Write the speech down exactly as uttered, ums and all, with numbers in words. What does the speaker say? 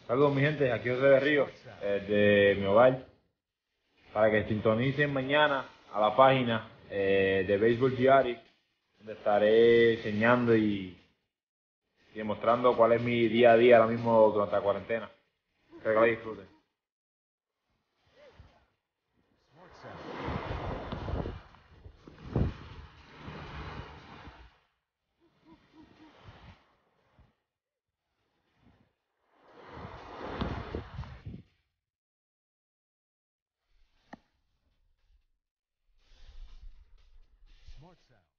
Saludos mi gente, aquí José Berrios, de mi hogar, para que sintonicen mañana a la página eh, de Béisbol Diario, donde estaré enseñando y, y demostrando cuál es mi día a día ahora mismo durante la cuarentena. Espero que la disfruten. Smart sound.